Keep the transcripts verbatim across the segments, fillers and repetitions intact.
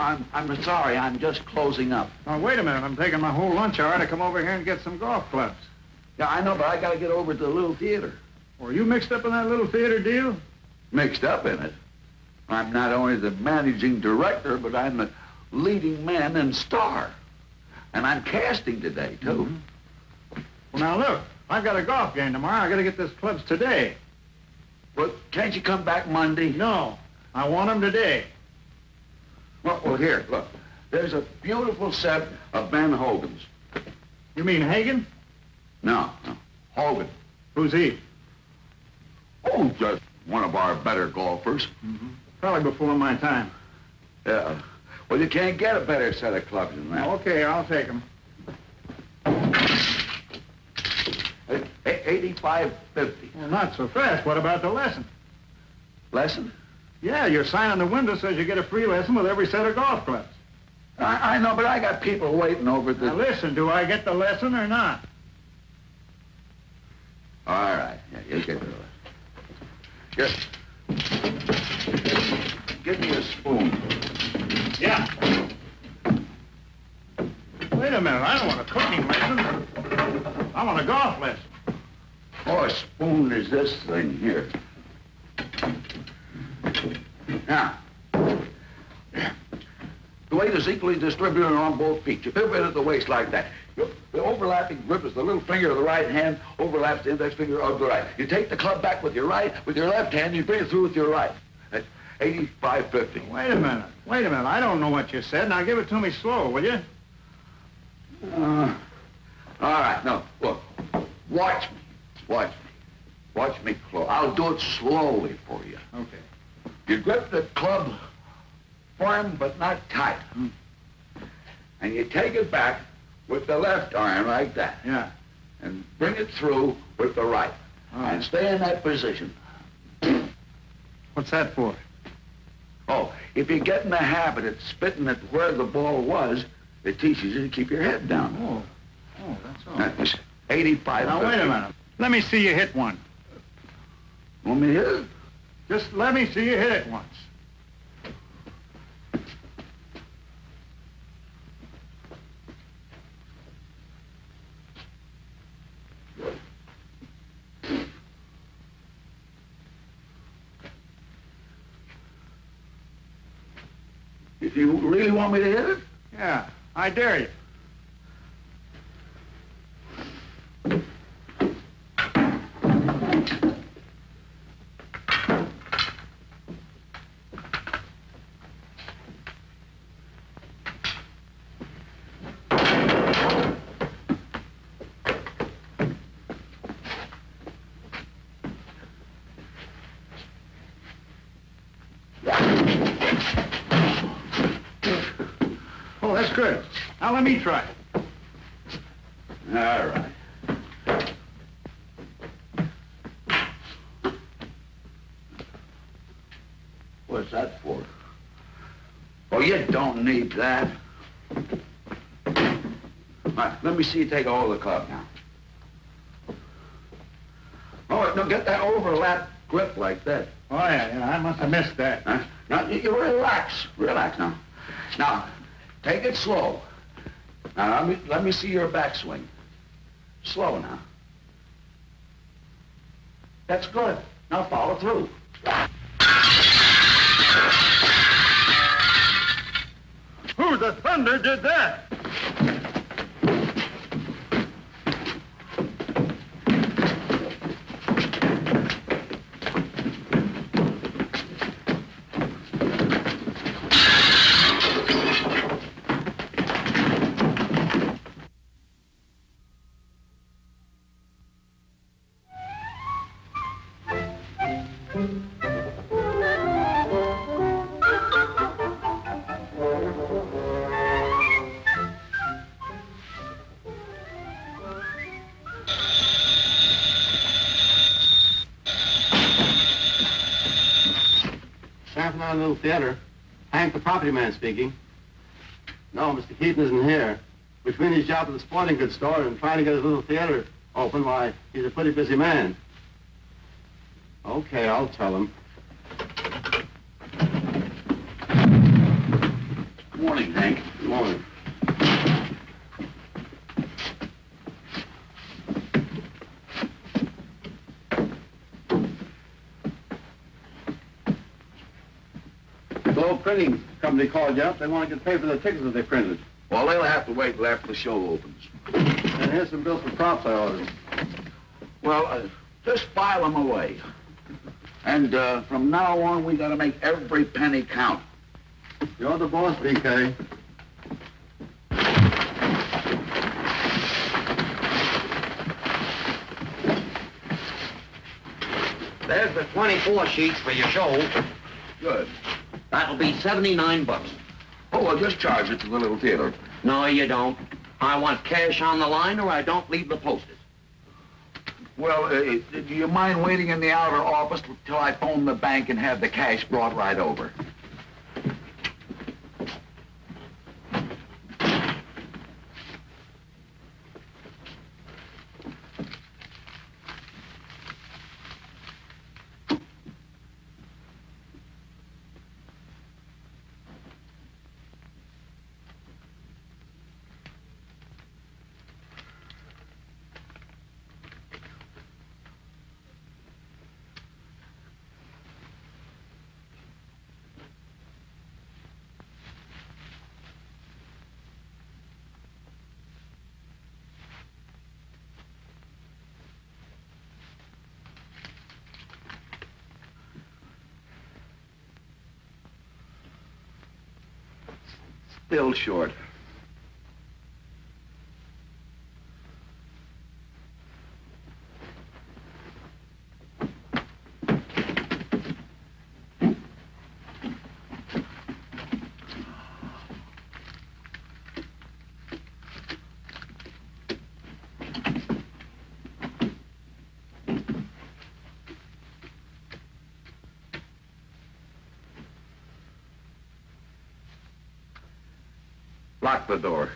I'm, I'm sorry. I'm just closing up. Now, wait a minute. I'm taking my whole lunch hour to come over here and get some golf clubs. Yeah, I know, but I got to get over to the little theater. Were you mixed up in that little theater deal? Mixed up in it? I'm not only the managing director, but I'm the leading man and star. And I'm casting today, too. Mm-hmm. Well, now, look. I've got a golf game tomorrow. I got to get those clubs today. Well, can't you come back Monday? No. I want them today. Well, well, here, look. There's a beautiful set of Ben Hogan's. You mean Hagen? No, no. Hogan. Who's he? Oh, just one of our better golfers. Mm-hmm. Probably before my time. Yeah. Well, you can't get a better set of clubs than that. Okay, I'll take them. eighty-five fifty. Well, not so fast. What about the lesson? Lesson? Yeah, your sign on the window says you get a free lesson with every set of golf clubs. I, I know, but I got people waiting over the... Now, listen, do I get the lesson or not? All right. Yeah, you get the lesson. Just... Give me a spoon. Yeah. Wait a minute. I don't want a cooking lesson. I want a golf lesson. Oh, a spoon is this thing here. Now, the weight is equally distributed on both feet. You pivot at the waist like that. The overlapping grip is the little finger of the right hand overlaps the index finger of the right. You take the club back with your right, with your left hand, you bring it through with your right. That's eighty-five fifty. Wait a minute. Wait a minute. I don't know what you said. Now give it to me slow, will you? Uh, all right. No, look. Watch me. Watch me. Watch me close. I'll do it slowly for you. Okay. You grip the club firm but not tight. Hmm. And you take it back with the left arm like that. Yeah. And bring it through with the right. All right. And stay in that position. What's that for? Oh, if you get in the habit of spitting at where the ball was, it teaches you to keep your head down. Oh. Oh, that's all. That's eighty-five. Now, wait a minute. Let me see you hit one. Want me to hit it? Just let me see you hit it once. If you really want me to hit it? Yeah, I dare you. Oh, that's good. Now let me try. All right. What's that for? Oh, you don't need that. All right, let me see you take all the club now. Oh, no, get that overlap grip like that. Oh, yeah, yeah, I must have missed that. Huh? Now, you, you relax. Relax now. Now, take it slow. Now, let me, let me see your backswing. Slow now. That's good. Now follow through. Who the thunder did that? Little theater. Hank, the property man speaking. No, Mister Keaton isn't here. Between his job at the sporting goods store and trying to get his little theater open, why, he's a pretty busy man. Okay, I'll tell him. old printing company called you up. They want to get paid for the tickets that they printed. Well, they'll have to wait till after the show opens. And here's some bills for props I ordered. Well, uh, just file them away. And uh, from now on, we got to make every penny count. You're the boss, B K. There's the twenty-four sheets for your show. Good. That'll be seventy-nine bucks. Oh, well, just charge it to the little theater. No, you don't. I want cash on the line or I don't leave the posters. Well, uh, do you mind waiting in the outer office till I phone the bank and have the cash brought right over? Still short. Lock the door.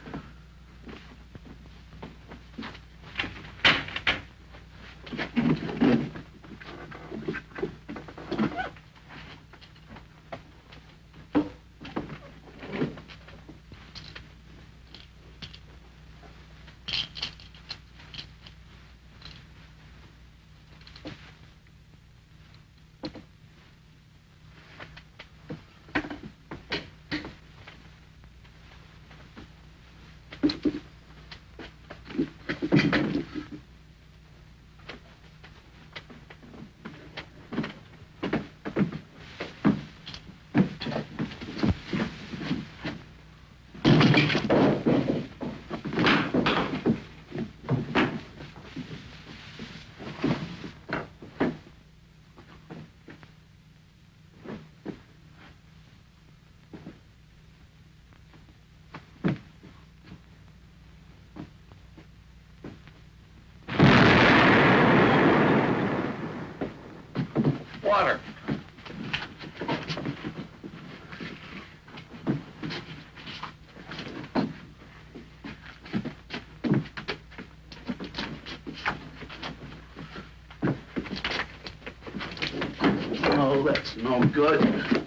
Water. Oh, that's no good.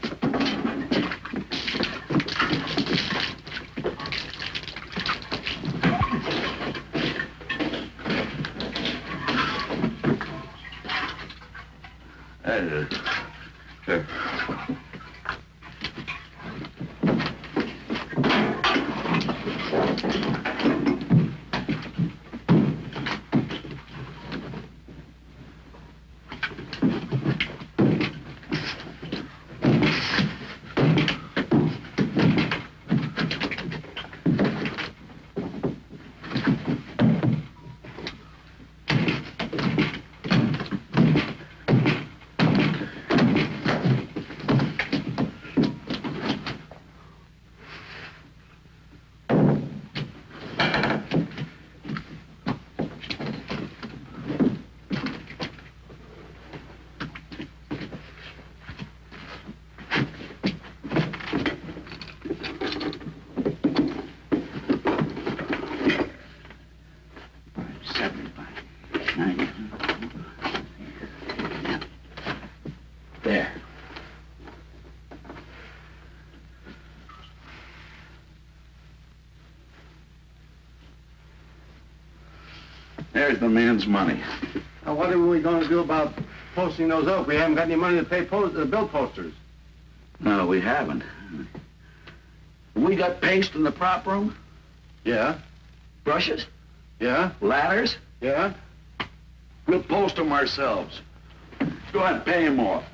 That is it. Sure. There. There's the man's money. Now, what are we going to do about posting those up? We haven't got any money to pay post, uh, bill posters. No, we haven't. We got paste in the prop room? Yeah, Brushes? yeah, Ladders? yeah. We'll post them ourselves. Go ahead and pay him off.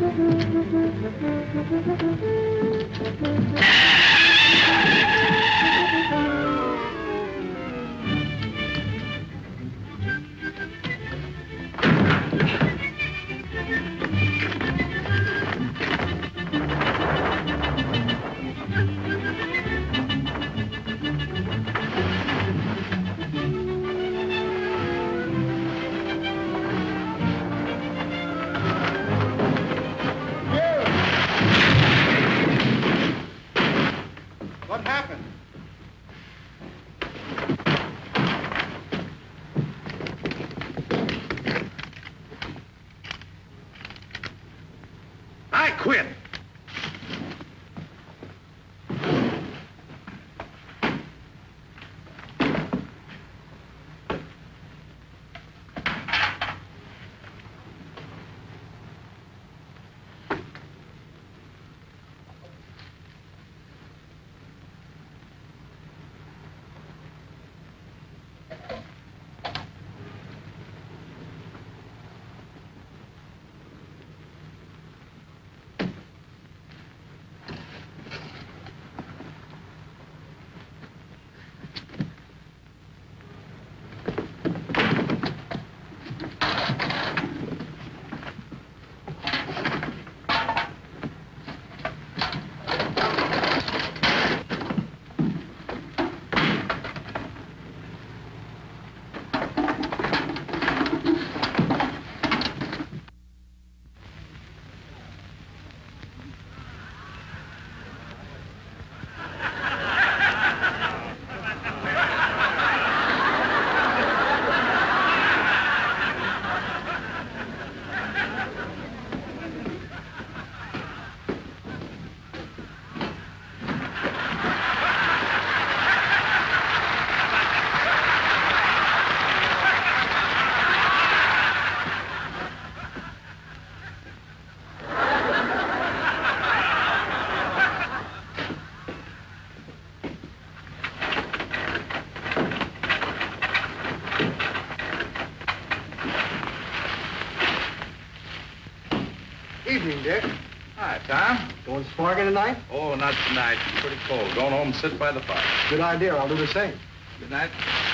Quit. Evening, Dick. Hi, Tom. Going sparking tonight? Oh, not tonight. It's pretty cold. Going home and sit by the fire. Good idea. I'll do the same. Good night.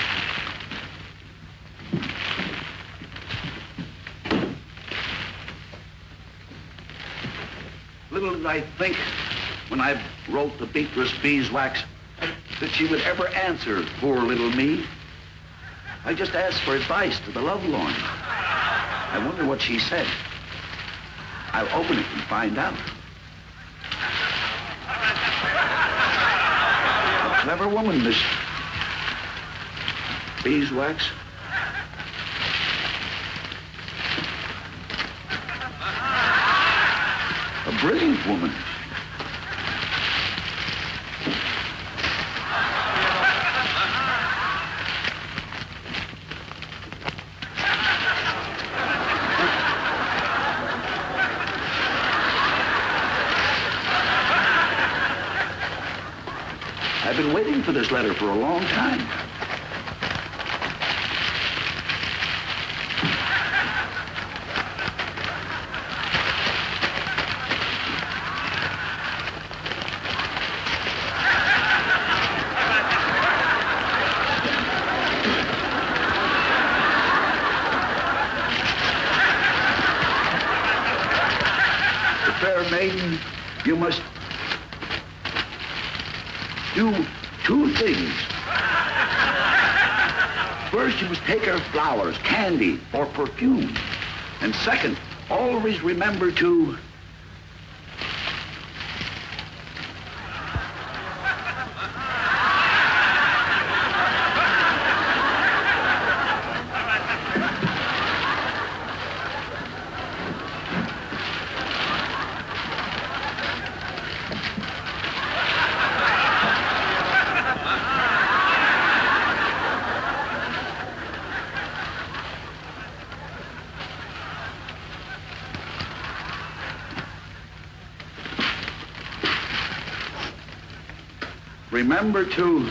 Little did I think, when I wrote the Beatrice Beeswax, that she would ever answer poor little me. I just asked for advice to the lovelorn. I wonder what she said. I'll open it and find out. A clever woman, Miss Beeswax. A brilliant woman. I've been waiting for this letter for a long time. The fair maiden, you must do two things. First, you must take her flowers, candy, or perfume. And second, always remember to Remember to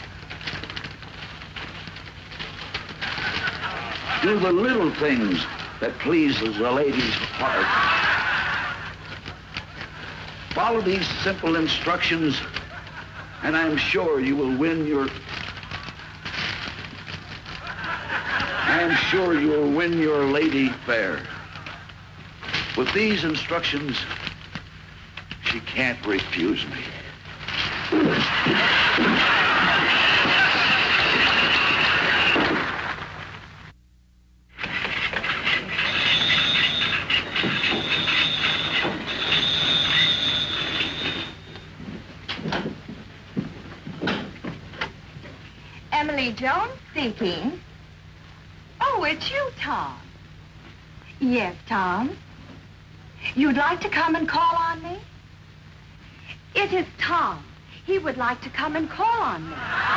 do the little things that pleases a lady's heart. Follow these simple instructions, and I'm sure you will win your... I am sure you will win your lady fair. With these instructions, she can't refuse me. Emily Jones speaking. Oh, it's you, Tom. Yes, Tom. You'd like to come and call on me? It is Tom. He would like to come and call on me.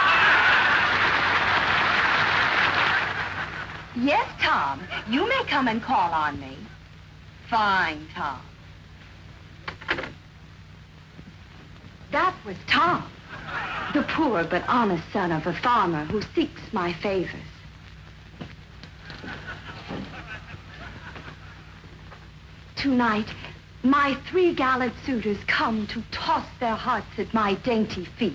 Yes, Tom. You may come and call on me. Fine, Tom. That was Tom, the poor but honest son of a farmer who seeks my favors. Tonight, my three gallant suitors come to toss their hearts at my dainty feet.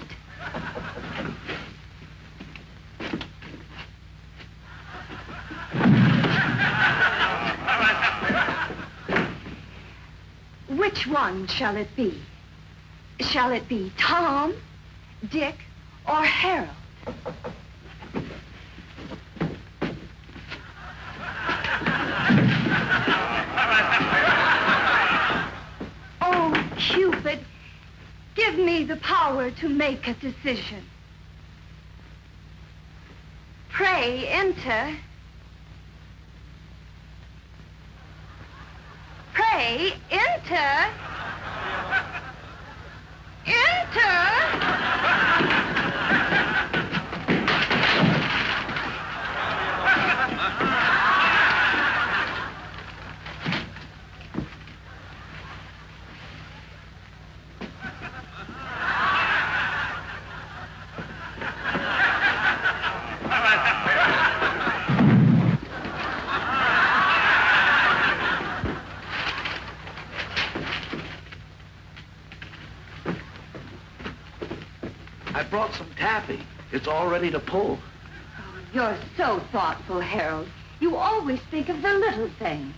Which one shall it be? Shall it be Tom, Dick, or Harold? Oh, Cupid, give me the power to make a decision. Pray enter. Pray enter. Enter. I brought some taffy. It's all ready to pull. Oh, you're so thoughtful, Harold. You always think of the little things.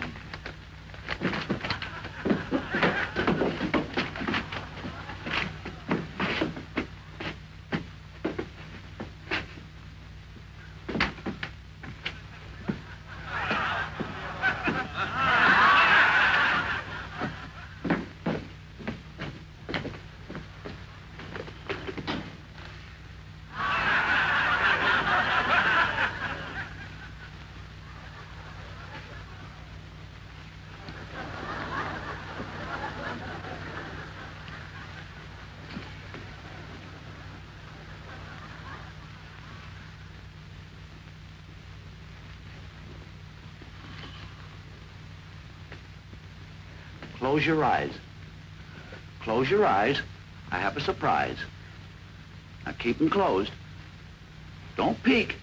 Close your eyes. Close your eyes. I have a surprise. Now keep them closed. Don't peek.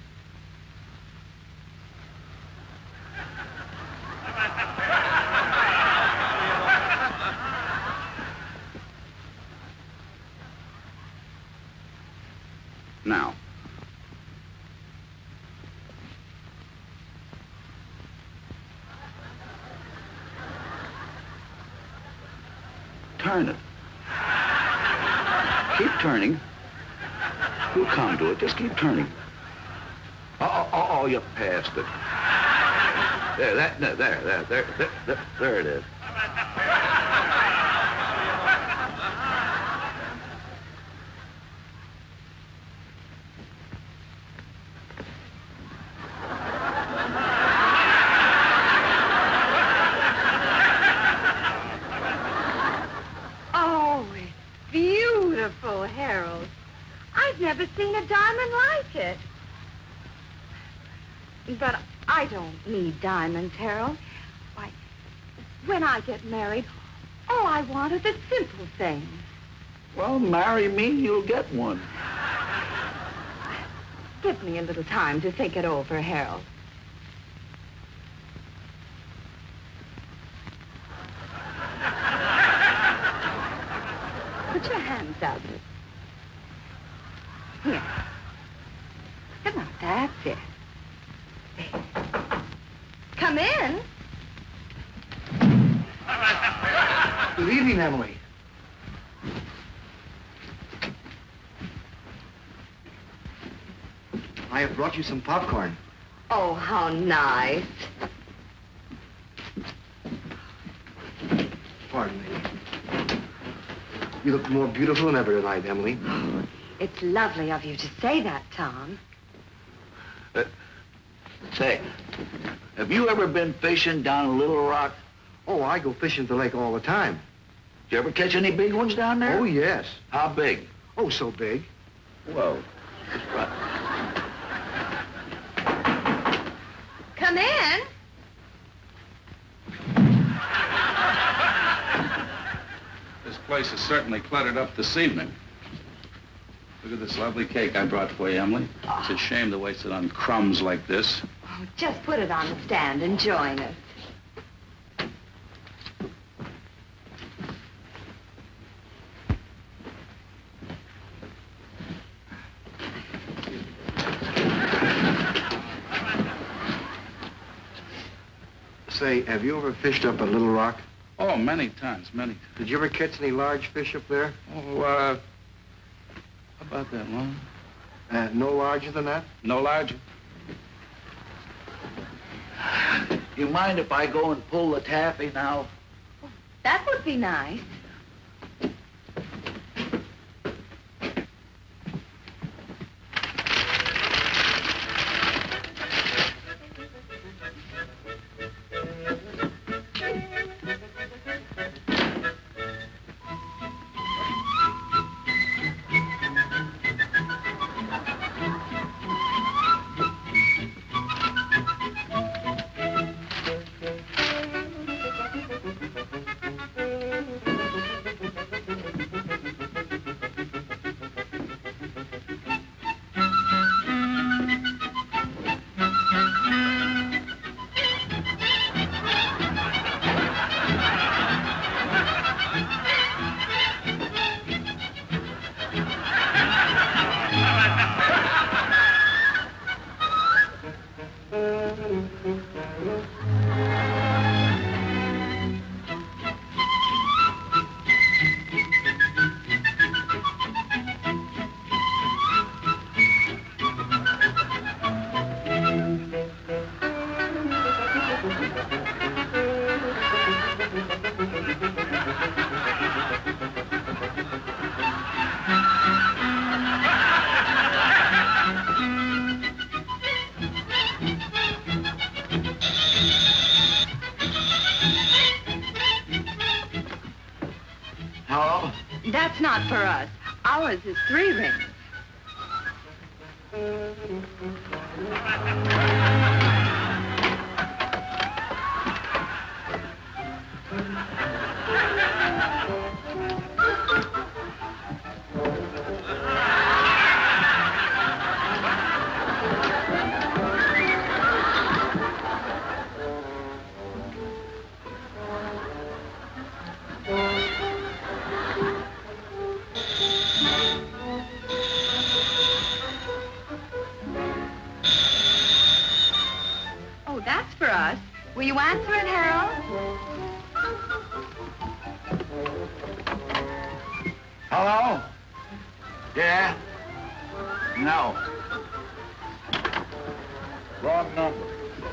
Now. Turn it. Keep turning. You'll come to it. Just keep turning. Oh, oh, oh, you passed it. There, that, there, there, there, there, there, there it is. Beautiful, Harold. I've never seen a diamond like it. But I don't need diamonds, Harold. Why, when I get married, all I want are the simple things. Well, marry me, you'll get one. Give me a little time to think it over, Harold. Put your hands up. Here. Come on, that's it. There. Come in. Good evening, Emily. I have brought you some popcorn. Oh, how nice. Pardon me. You look more beautiful than ever tonight, Emily. Oh, it's lovely of you to say that, Tom. Uh, say, have you ever been fishing down in Little Rock? Oh, I go fishing at the lake all the time. Did you ever catch any big ones down there? Oh, yes. How big? Oh, so big. Whoa. Right. Come in. This place is certainly cluttered up this evening. Look at this lovely cake I brought for you, Emily. It's a shame to waste it on crumbs like this. Oh, just put it on the stand and join us. Say, have you ever fished up at Little Rock? Oh, many times, many times. Did you ever catch any large fish up there? Oh, uh, how about that one? Uh, no larger than that? No larger. You mind if I go and pull the taffy now? That would be nice. Hello? That's not for us. Ours is three rings. Oh, that's for us. Will you answer it, Harold? Hello? Yeah? No. Wrong number.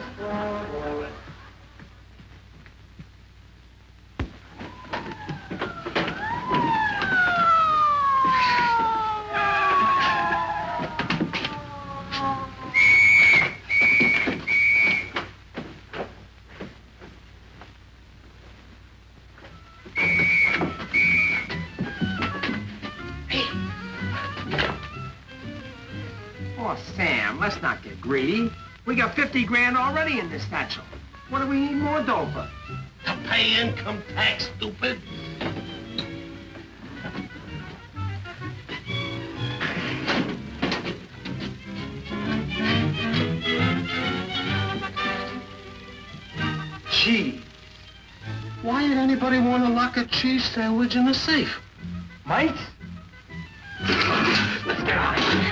Oh, Sam, let's not get greedy. We got fifty grand already in this satchel. What do we need more dough for? To pay income tax, stupid. Cheese. Why would anybody want to lock a cheese sandwich in a safe? Mike? Let's get out of here.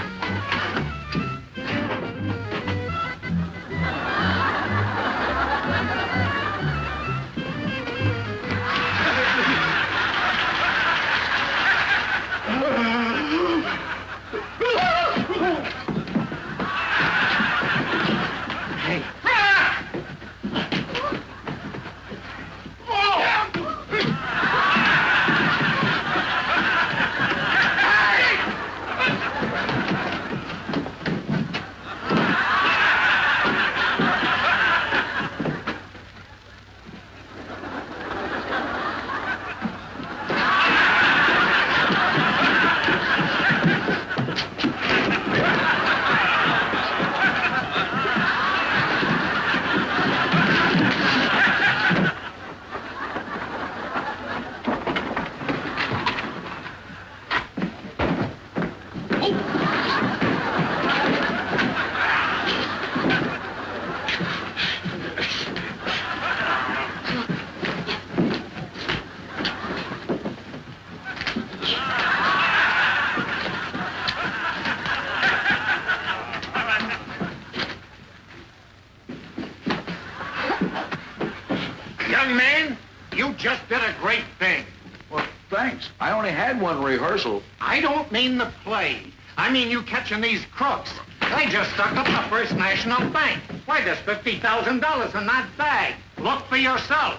Young man, you just did a great thing. Well, thanks. I only had one rehearsal. I don't mean the play. I mean you catching these crooks. They just stuck up the First National Bank. Why, there's fifty thousand dollars in that bag. Look for yourself.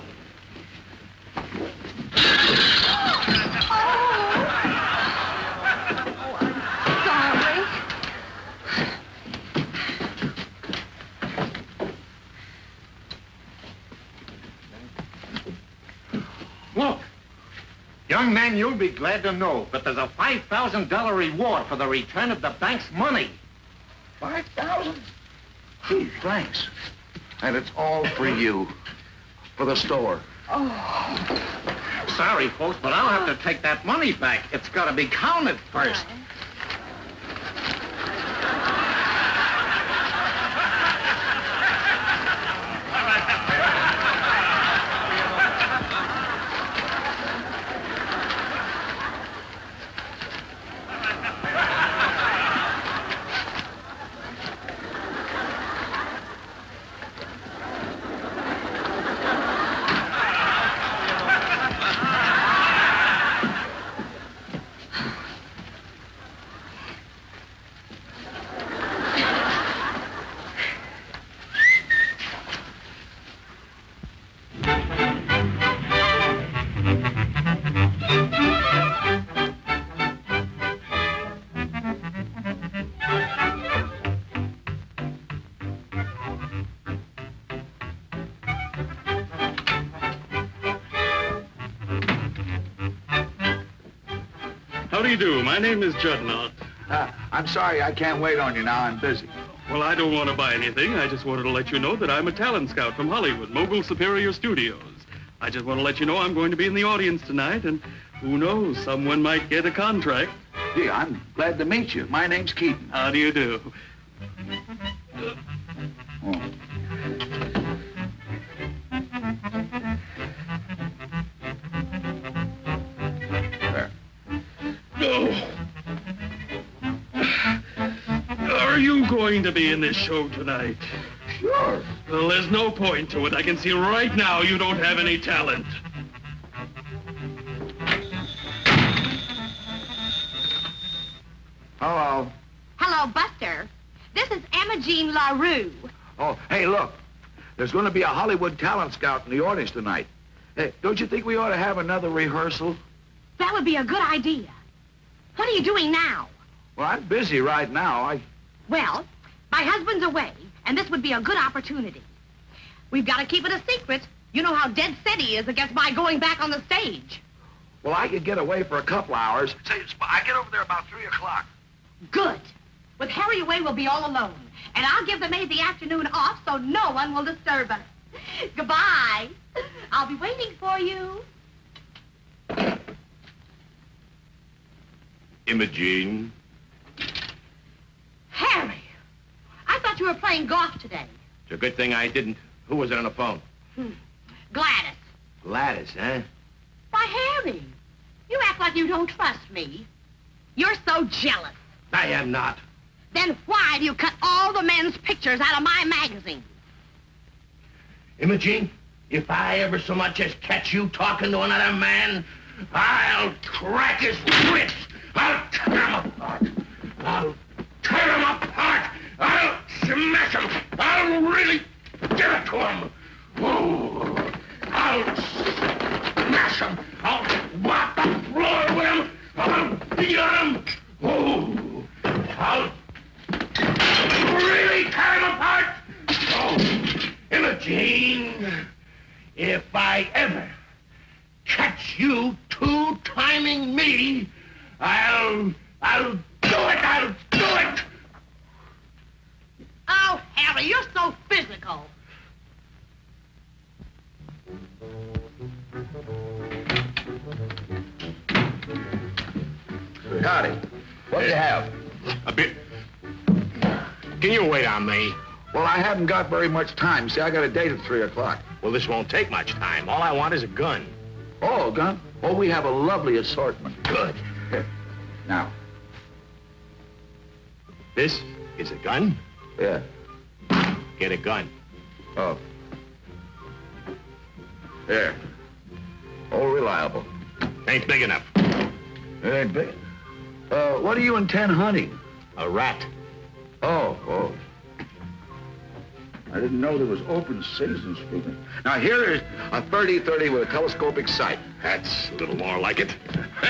Look, young man, you'll be glad to know, but there's a five thousand dollar reward for the return of the bank's money. Five thousand? Gee, thanks. And it's all for you. For the store. Oh. Sorry, folks, but I'll have to take that money back. It's got to be counted first. How do you do? My name is Judnaught. Uh, I'm sorry I can't wait on you now. I'm busy. Well, I don't want to buy anything. I just wanted to let you know that I'm a talent scout from Hollywood, Mogul Superior Studios. I just want to let you know I'm going to be in the audience tonight, and who knows, someone might get a contract. Gee, I'm glad to meet you. My name's Keaton. How do you do? Oh. Are you going to be in this show tonight? Sure. Well, there's no point to it. I can see right now you don't have any talent. Hello. Hello, Buster. This is Emma Jean LaRue. Oh, hey, look. There's going to be a Hollywood talent scout in the audience tonight. Hey, don't you think we ought to have another rehearsal? That would be a good idea. What are you doing now? Well, I'm busy right now. I... Well, my husband's away, and this would be a good opportunity. We've got to keep it a secret. You know how dead set he is against my going back on the stage. Well, I could get away for a couple hours. Say, I get over there about three o'clock. Good. With Harry away, we'll be all alone. And I'll give the maid the afternoon off so no one will disturb us. Goodbye. I'll be waiting for you. Imogene. Harry, I thought you were playing golf today. It's a good thing I didn't. Who was it on the phone? Hmm. Gladys. Gladys, huh? Why, Harry, You act like you don't trust me. You're so jealous. I am not. Then why do you cut all the men's pictures out of my magazine? Imogene, if I ever so much as catch you talking to another man, I'll crack his wrist. I'll tear him apart. I'll tear him apart. I'll smash him. I'll really give it to him. Oh, I'll smash him. I'll wipe the floor with him. I'll beat on him. Oh, I'll really tear him apart. Oh, Imogene, if I ever catch you two-timing me, I'll, I'll do it, I'll do it! Oh, Harry, you're so physical. Howdy. What do you have? A bit. Can you wait on me? Well, I haven't got very much time. See, I got a date at three o'clock. Well, this won't take much time. All I want is a gun. Oh, a gun? Oh, we have a lovely assortment. Good. Now. This is a gun? Yeah. Get a gun. Oh. There. Oh, reliable. Ain't big enough. It ain't big. Uh, what do you intend hunting? A rat. Oh, oh. I didn't know there was open season, speaking. Now, here is a thirty thirty with a telescopic sight. That's a little more like it.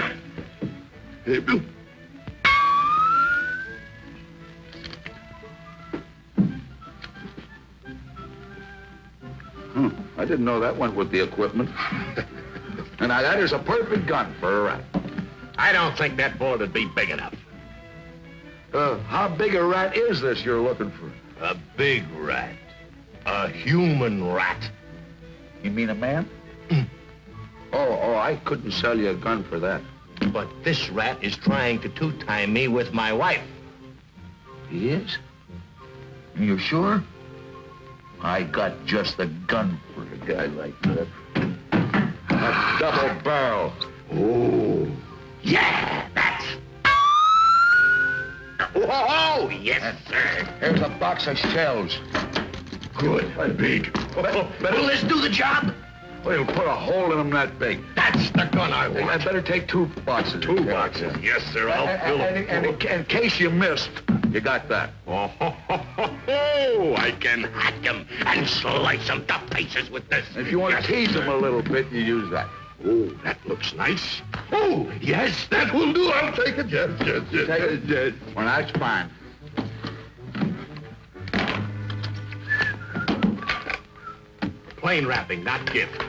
Hmm. I didn't know that went with the equipment. And now, that is a perfect gun for a rat. I don't think that bullet would be big enough. Uh, how big a rat is this you're looking for? A big rat. A human rat. You mean a man? oh, oh, I couldn't sell you a gun for that. But this rat is trying to two-time me with my wife. He is? You sure? I got just the gun for a guy like that. A double barrel. Oh, yeah, that's... Oh, yes, sir. Here's a box of shells. Good, big. Well, Will this do the job? Well, you'll put a hole in them that big. That's the gun I want. I better take two boxes. Two boxes? Yes, sir, I'll and, fill and, them. and, and in case you missed, you got that. Oh, ho, ho, ho, ho. I can hack them and slice them to pieces with this. If you want to tease them a little bit, you use that. Oh, that looks nice. Oh, yes, that will do. I'll take it. Yes, yes, yes. Take it. yes. Well, that's fine. Plain wrapping, not gift.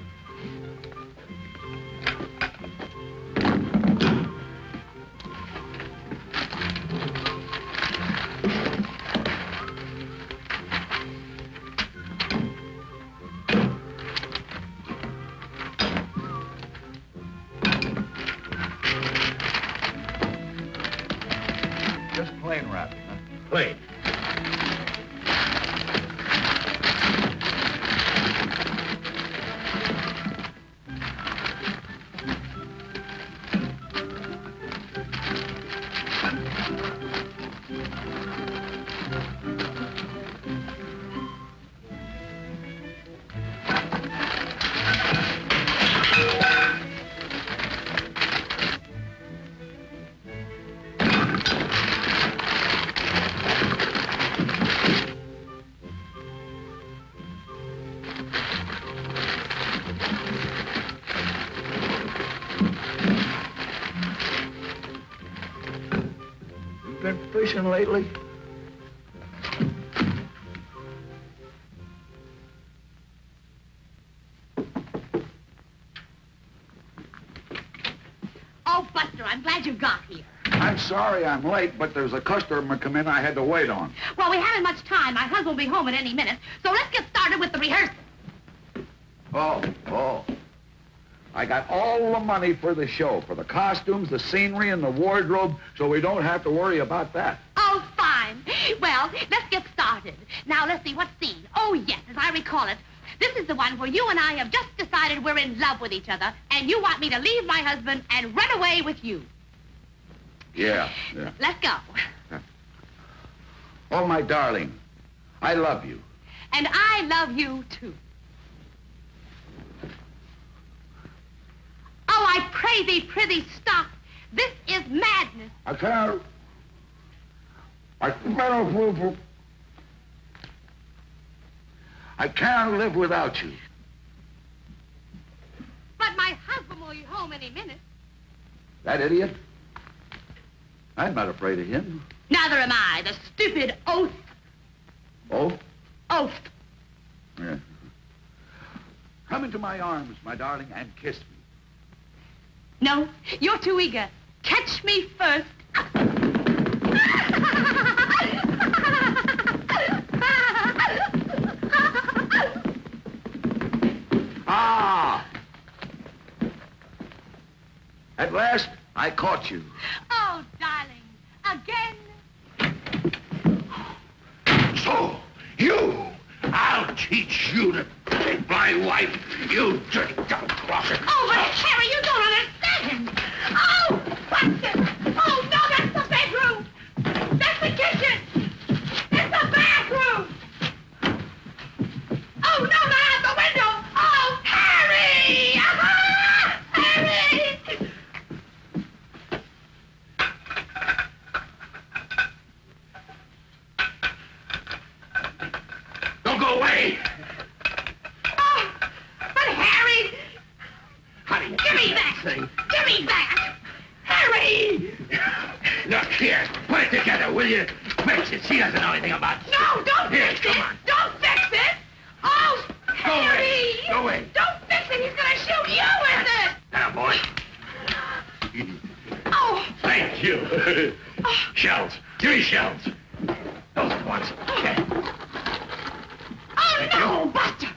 Just plain wrapping, huh? Plain. Been fishing lately? Oh, Buster, I'm glad you got here. I'm sorry I'm late, but there's a customer come in I had to wait on. Well, we haven't much time. My husband will be home at any minute, so let's get started with the rehearsal. Oh, oh. I got all the money for the show, for the costumes, the scenery, and the wardrobe, so we don't have to worry about that. Oh, fine. Well, let's get started. Now, let's see, what scene? Oh, yes, as I recall it, This is the one where you and I have just decided we're in love with each other, and you want me to leave my husband and run away with you. Yeah, yeah. Let's go. Oh, my darling, I love you. And I love you, too. Oh, I pray thee, prithee, stop. This is madness. I can't... I can't... I can't live without you. But my husband will be home any minute. That idiot? I'm not afraid of him. Neither am I, the stupid oath. Oh? Oath. Yeah. Come into my arms, my darling, and kiss me. No, you're too eager. Catch me first. Ah! At last, I caught you. Oh, darling, again? So, you, I'll teach you to take my wife, you dirty double-crosser. Oh, but Harry, you don't understand. Oh, Buster! Oh, no, that's the bedroom. That's the kitchen. It's the bathroom. Oh, no, not out the window. Oh, Harry! Ah, Harry! Don't go away. Oh, but Harry! Honey, Give me that! thing. Give me that! Harry! Look here, put it together, will you? Fix it. She doesn't know anything about it. No, don't Here, fix come it! on. Don't fix it! Oh, Go away. Harry! Go away. Don't fix it! He's gonna shoot you with it! Now, boy. Oh! Thank you. Shells. Give me shells. Those are the ones. Okay. Oh, no, Buster!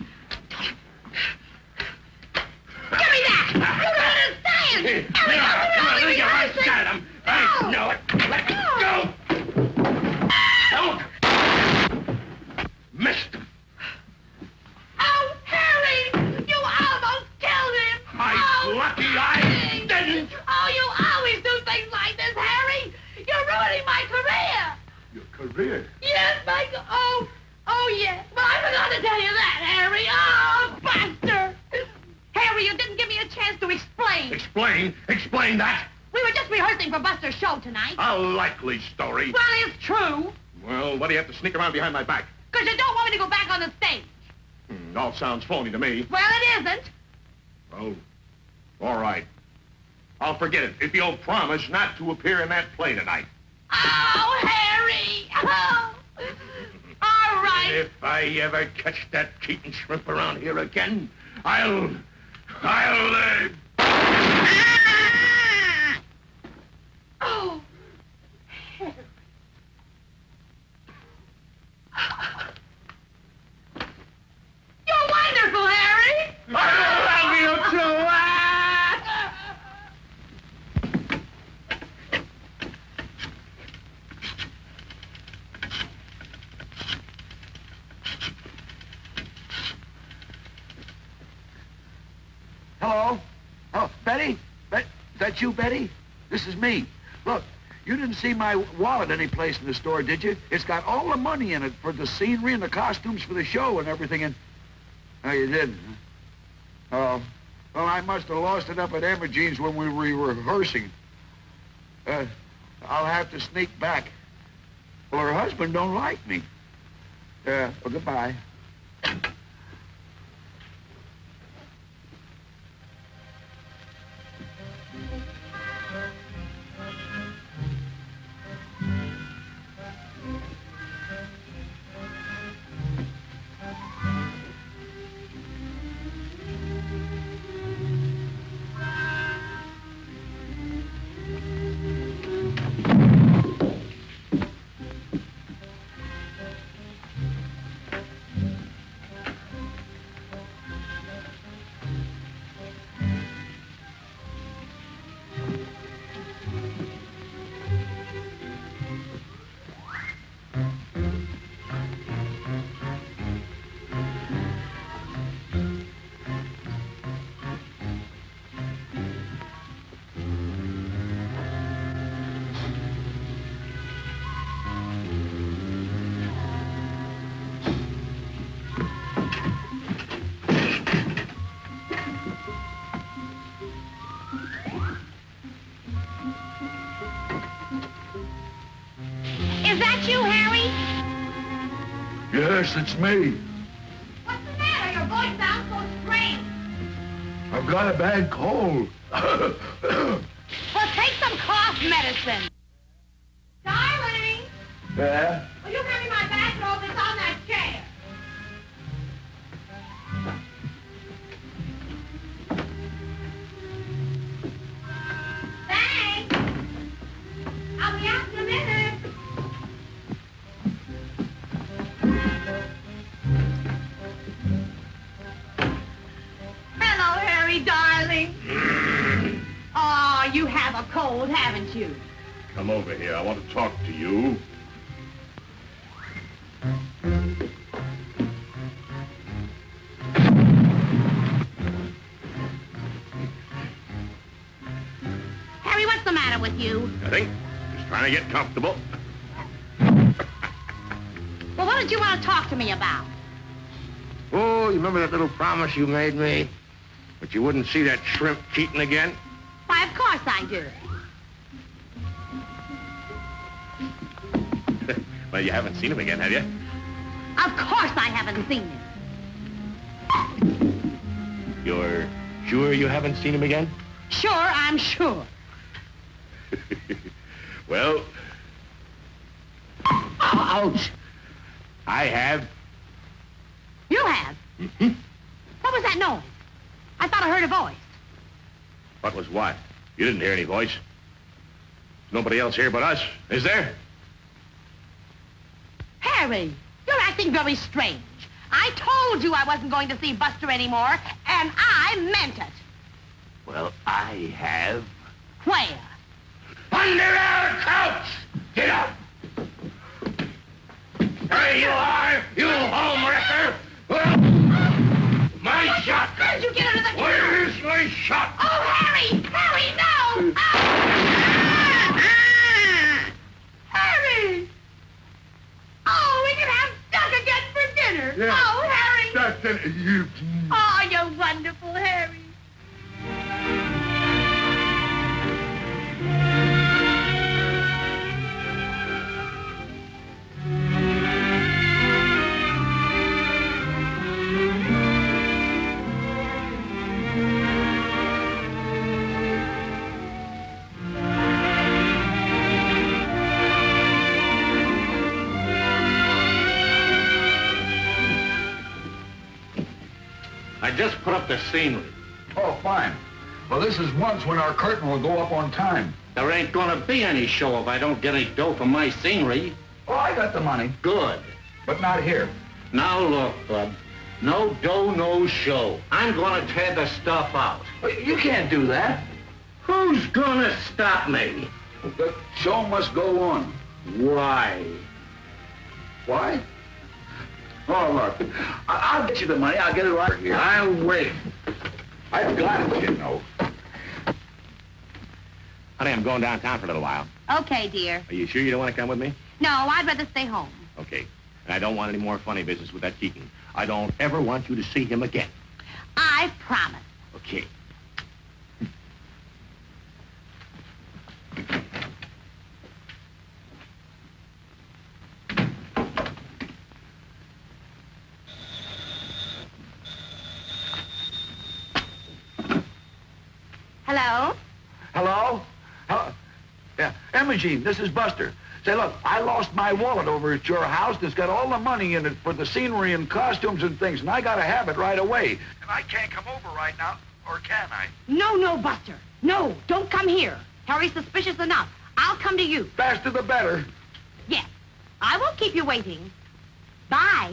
Give me that! You don't understand! Here, Harry, come on, come on, let me get right rehearsing. at him. I know it. Let go. Don't. Missed him. Oh, Harry! You almost killed him! I'm oh, lucky I didn't. Oh, you always do things like this, Harry! You're ruining my career! Your career? Yes, my... Oh, oh, yes. Well, I forgot to tell you that, Harry. Oh, Buster! Harry, you didn't give me a chance to explain. Explain? Explain that? We were just rehearsing for Buster's show tonight. A likely story. Well, it's true. Well, why do you have to sneak around behind my back? Because you don't want me to go back on the stage. Hmm, all sounds phony to me. Well, it isn't. Oh, all right. I'll forget it if you'll promise not to appear in that play tonight. Oh, Harry! Oh. All right. If I ever catch that Keaton shrimp around here again, I'll... I'll... Uh... Oh. You're wonderful, Harry! I love you too! Hello? Oh, Betty? Bet, is that you, Betty? This is me. Look, you didn't see my wallet anyplace in the store, did you? It's got all the money in it for the scenery and the costumes for the show and everything. And oh, you didn't? Huh? Oh, well, I must have lost it up at Imogene's when we were rehearsing. Uh, I'll have to sneak back. Well, her husband don't like me. Uh, well, goodbye. that you, Harry? Yes, it's me. What's the matter? Your voice sounds so strange. I've got a bad cold. Well, take some cough medicine. Darling, Yeah? will you hand me my bathrobe that's on that chair? Thanks. I'll be out in a minute. Hello, Harry, darling. Oh, you have a cold, haven't you? Come over here. I want to talk to you. Harry, what's the matter with you? Nothing. Just trying to get comfortable. Well, what did you want to talk to me about? Oh, you remember that little promise you made me? That you wouldn't see that shrimp Keaton again? Why, of course I do. Well, you haven't seen him again, have you? Of course I haven't seen him. You're sure you haven't seen him again? Sure, I'm sure. Well... Ouch! I have. You have? Mm-hmm. What was that noise? I thought I heard a voice. What was what? You didn't hear any voice. There's nobody else here but us, is there? Harry, you're acting very strange. I told you I wasn't going to see Buster anymore, and I meant it. Well, I have. Where? Under our couch! Get up! There you are, you homewrecker! My shot! How did you get under the... Where's my shot? Oh, Harry! Harry, no! Ah! Harry! Oh, we can have duck again for dinner. Yeah. Oh, Harry! That's it. You... Oh, you're wonderful, Harry. I just put up the scenery. Oh, fine. Well, this is once when our curtain will go up on time. There ain't gonna be any show if I don't get any dough for my scenery. Oh, I got the money. Good. But not here. Now look, bub. No dough, no show. I'm gonna tear the stuff out. But you can't do that. Who's gonna stop me? The show must go on. Why? Why? Oh, look. I I'll get you the money. I'll get it right here. I'll wait. I've got it, you know. Honey, I'm going downtown for a little while. Okay, dear. Are you sure you don't want to come with me? No, I'd rather stay home. Okay. And I don't want any more funny business with that Keaton. I don't ever want you to see him again. I promise. Okay. Hello? Hello? Hello? Yeah, Imogene, this is Buster. Say, look, I lost my wallet over at your house. It's got all the money in it for the scenery and costumes and things, and I gotta have it right away. And I can't come over right now, or can I? No, no, Buster. No, don't come here. Harry's suspicious enough. I'll come to you. Faster the better. Yes. I won't keep you waiting. Bye.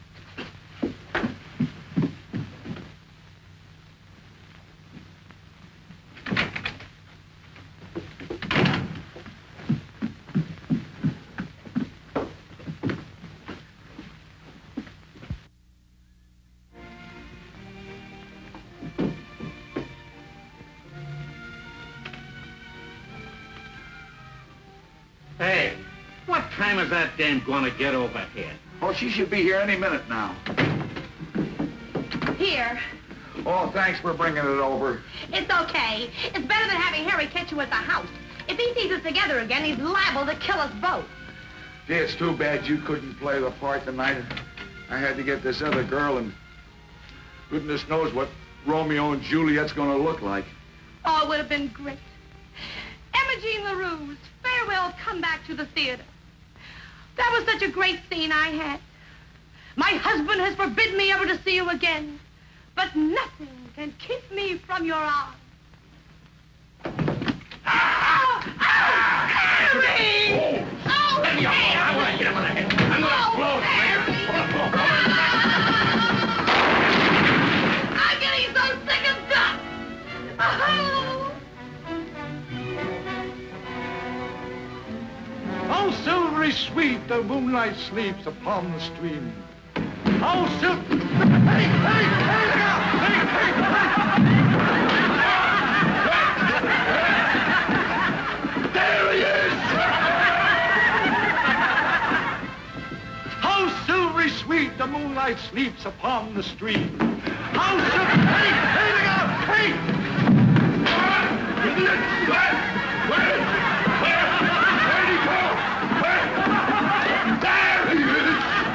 Hey, what time is that dame gonna get over here? Oh, she should be here any minute now. Here. Oh, thanks for bringing it over. It's okay. It's better than having Harry catch you at the house. If he sees us together again, he's liable to kill us both. Gee, it's too bad you couldn't play the part tonight. I had to get this other girl, and goodness knows what Romeo and Juliet's gonna look like. Oh, it would have been great. Emma Jean LaRue's farewell comeback to the theater. That was such a great scene I had. My husband has forbidden me ever to see you again, but nothing can keep me from your arms. Oh, oh, Harry! Oh, Let me off. I want to hit him on the head. I'm going to explode. I'm getting so sick of duck. Oh. How silvery sweet the moonlight sleeps upon the stream. How sil... Hey, hey, hey, now! Hey, hey, hey! There he is! How silvery sweet the moonlight sleeps upon the stream. How sil... Hey, hey, now! Hey! Where? Where? Where? Where'd he go? Where? There he is!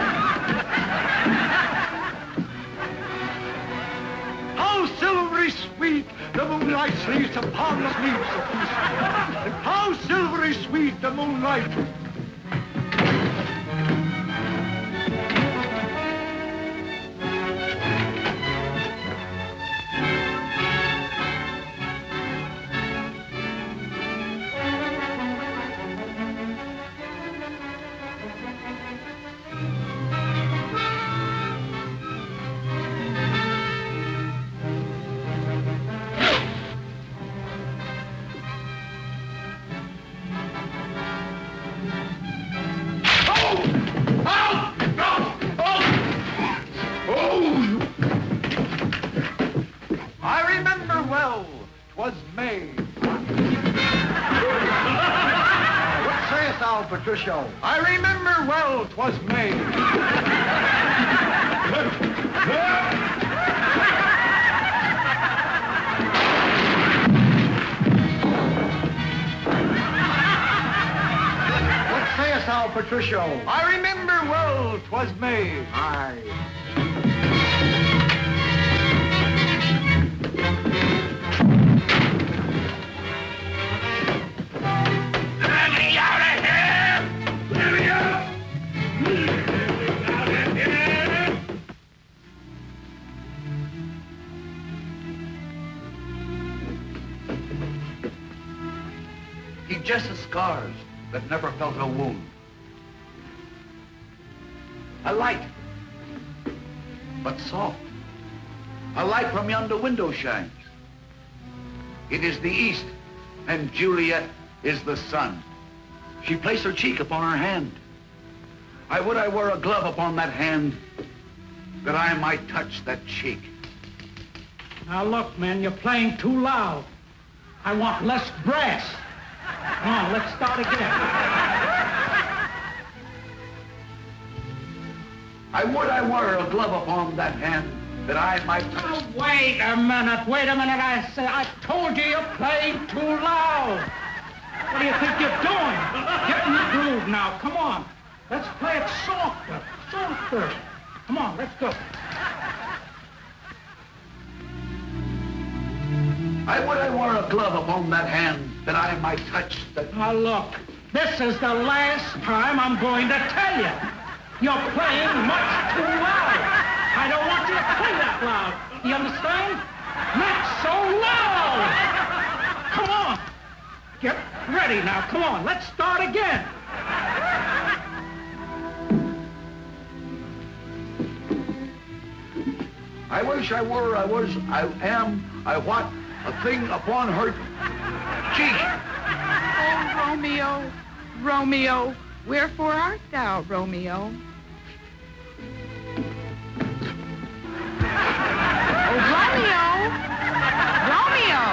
How silvery sweet the moonlight sleeps upon the sleeps. How silvery sweet the moonlight. Patricio. I remember well 'twas May. What sayest thou, Patricio? I remember well 'twas May. Aye. Just the scars that never felt a wound. A light, but soft. A light from yonder window shines. It is the east, and Juliet is the sun. She placed her cheek upon her hand. I would I were a glove upon that hand, that I might touch that cheek. Now look, man, you're playing too loud. I want less brass. Come on, let's start again. I would I were a glove upon that hand, that I might... Oh, wait a minute, wait a minute. I said, I told you you're playing too loud. What do you think you're doing? Get in the groove now, come on. Let's play it softer, softer. Come on, let's go. I would I were a glove upon that hand, that I might touch the... Now look, this is the last time I'm going to tell you. You're playing much too loud. I don't want you to play that loud. You understand? Not so loud. Come on. Get ready now. Come on, let's start again. I wish I were, I was, I am, I what? A thing upon her cheek. Oh, Romeo, Romeo, wherefore art thou, Romeo? Oh, Romeo, Romeo.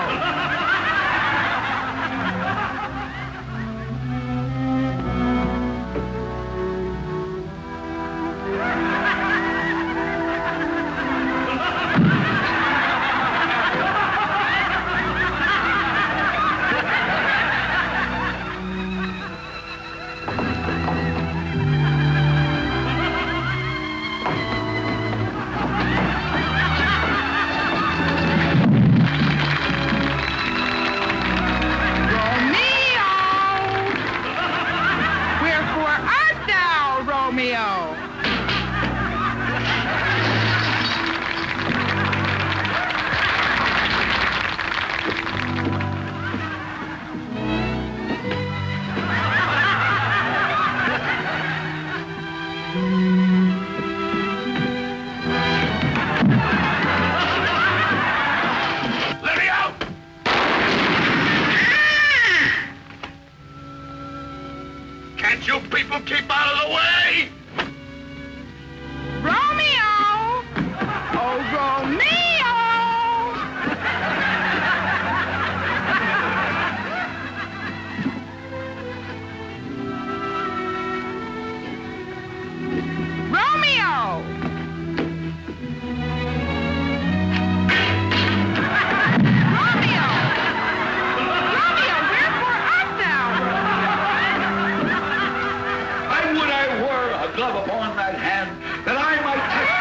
glove upon that hand, that I might touch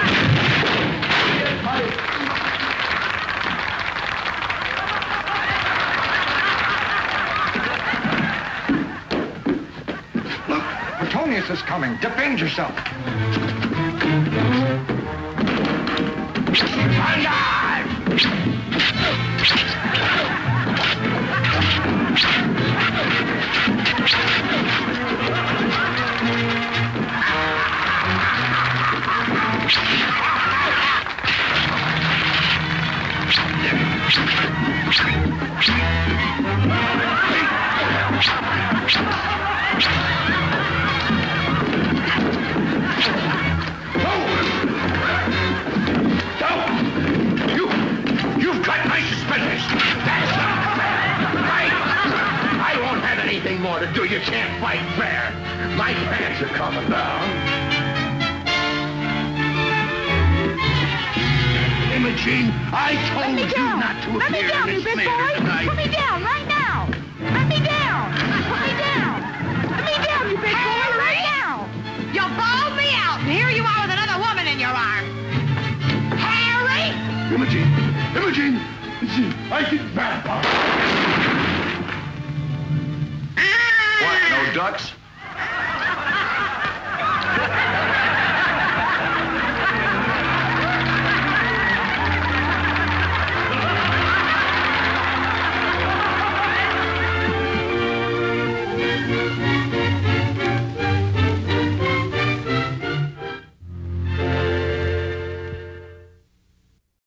that chin. Look, Petonius is coming. Defend yourself. Alive! You've cut my suspenders. That's not fair. I, I won't have anything more to do. You can't fight fair. My pants are coming down. Imogene, I told you down. not to Let me appear down, in you this big theater boy. tonight. Put me down right now. Let me down. Put me down. Let me down, you big boy, right now. You bawled me out, and here you are with another woman in your arms. Harry! Imogene, Imogene, I think back.